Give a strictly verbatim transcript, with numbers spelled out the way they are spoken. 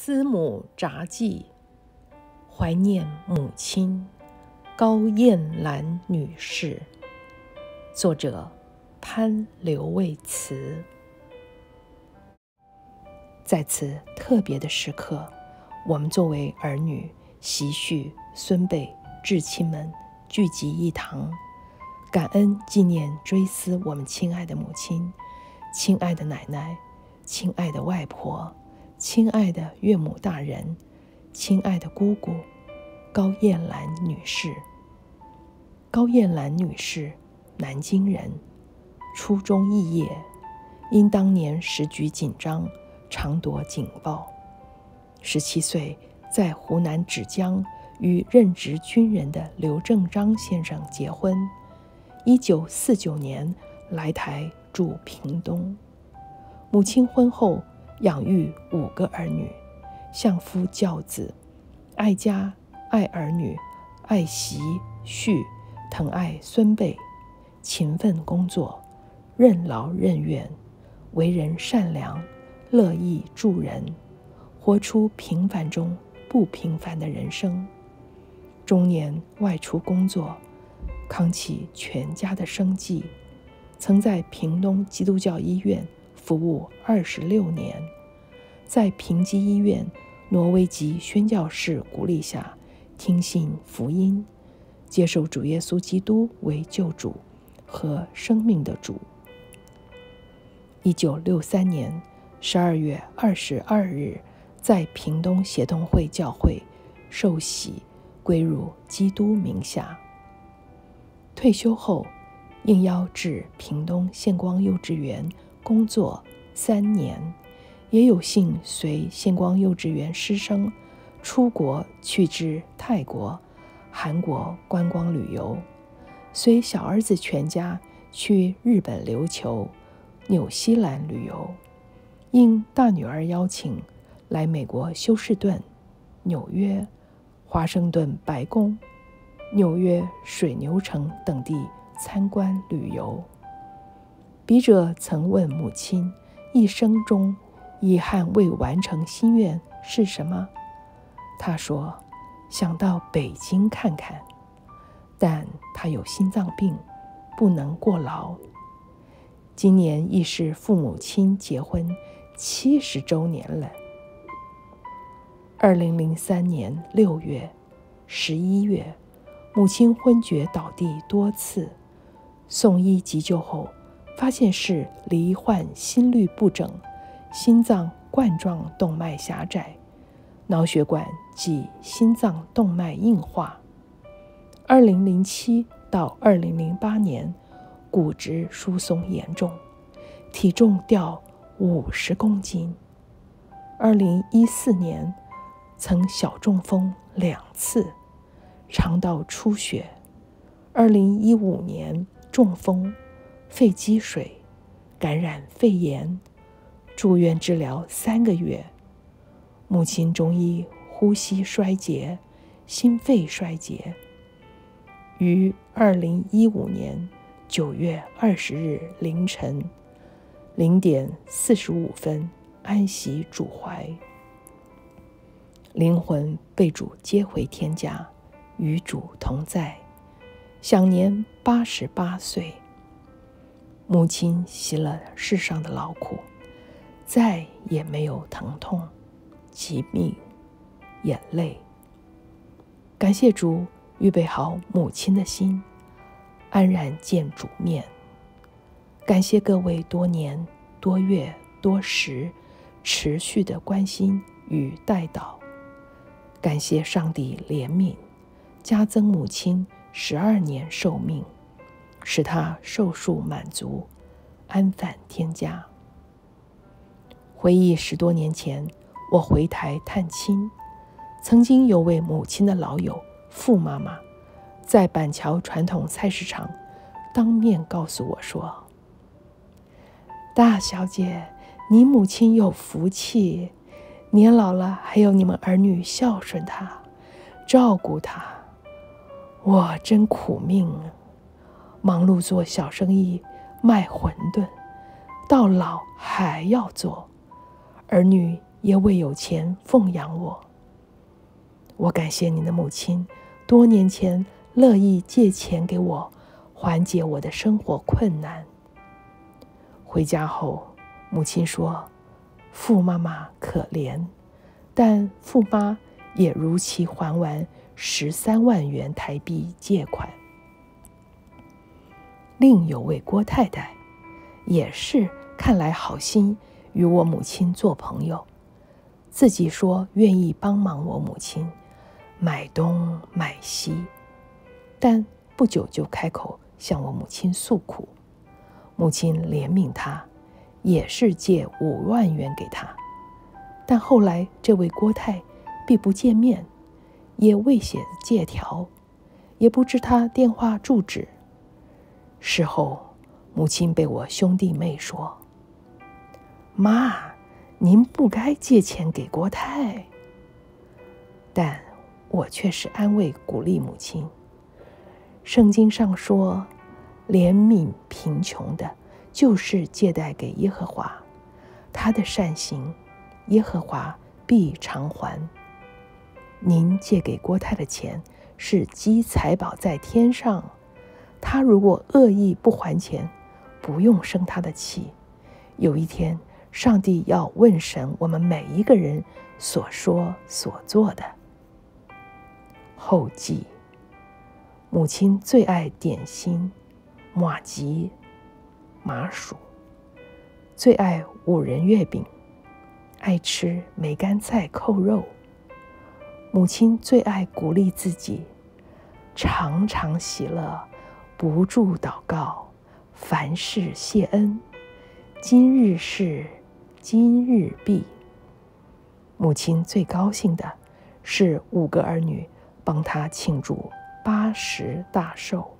思母札记，怀念母亲高燕兰女士。作者潘刘卫慈。在此特别的时刻，我们作为儿女、媳婿、孙辈、至亲们聚集一堂，感恩纪念追思我们亲爱的母亲、亲爱的奶奶、亲爱的外婆、亲爱的岳母大人、亲爱的姑姑高燕兰女士。高燕兰女士，南京人，初中肄业，因当年时局紧张，常躲警报。十七岁在湖南芷江与任职军人的刘正章先生结婚。一九四九年来台住屏东。母亲婚后养育五个儿女，相夫教子，爱家爱儿女，爱媳婿，疼爱孙辈，勤奋工作，任劳任怨，为人善良，乐意助人，活出平凡中不平凡的人生。中年外出工作，扛起全家的生计，曾在屏东基督教医院服务二十六年，在平基医院挪威籍宣教士鼓励下听信福音，接受主耶稣基督为救主和生命的主。一九六三年十二月二十二日，在屏东协同会教会受洗，归入基督名下。退休后应邀至屏东县光幼稚园工作三年，也有幸随县光幼稚园师生出国去至泰国、韩国观光旅游，随小儿子全家去日本琉球、纽西兰旅游，应大女儿邀请来美国休士顿、纽约、华盛顿白宫、纽约水牛城等地参观旅游。笔者曾问母亲，一生中遗憾未完成心愿是什么？她说，想到北京看看，但她有心脏病，不能过劳。今年亦是父母亲结婚七十周年了。二零零三年六月、十一月，母亲昏厥倒地多次，送医急救后，发现是罹患心律不整、心脏冠状动脉狭窄、脑血管及心脏动脉硬化。二零零七到二零零八年，骨质疏松严重，体重掉五十公斤。二零一四年曾小中风两次，肠道出血。二零一五年中风、肺积水，感染肺炎，住院治疗三个月。母亲中医呼吸衰竭、心肺衰竭，于二零一五年九月二十日凌晨零点四十五分安息主怀，灵魂被主接回天家，与主同在，享年八十八岁。母亲习了世上的劳苦，再也没有疼痛、疾病、眼泪。感谢主预备好母亲的心，安然见主面。感谢各位多年、多月、多时持续的关心与代祷。感谢上帝怜悯，加增母亲十二年寿命，使她寿数满足，安返天家。回忆十多年前，我回台探亲，曾经有位母亲的老友傅妈妈，在板桥传统菜市场当面告诉我说，大小姐，你母亲有福气，年老了还有你们儿女孝顺她，照顾她。我真苦命啊，忙碌做小生意，卖馄饨，到老还要做，儿女也未有钱奉养我。我感谢您的母亲，多年前乐意借钱给我，缓解我的生活困难。回家后，母亲说，傅妈妈可怜，但傅妈也如期还完十三万元台币借款。另有位郭太太，也是看来好心，与我母亲做朋友，自己说愿意帮忙我母亲买东买西，但不久就开口向我母亲诉苦。母亲怜悯她，也是借五万元给她，但后来这位郭太必不见面，也未写借条，也不知他电话住址。事后母亲被我兄弟妹说，妈，您不该借钱给郭太。但我却是安慰鼓励母亲。圣经上说，怜悯贫穷的，就是借贷给耶和华，他的善行，耶和华必偿还。您借给郭太的钱是积财宝在天上，他如果恶意不还钱，不用生他的气。有一天，上帝要问审我们每一个人所说所做的。后记：母亲最爱点心、马吉、麻薯，最爱五仁月饼，爱吃梅干菜扣肉。母亲最爱鼓励自己，常常喜乐，不住祷告，凡事谢恩。今日事，今日毕。母亲最高兴的是五个儿女帮她庆祝八十大寿。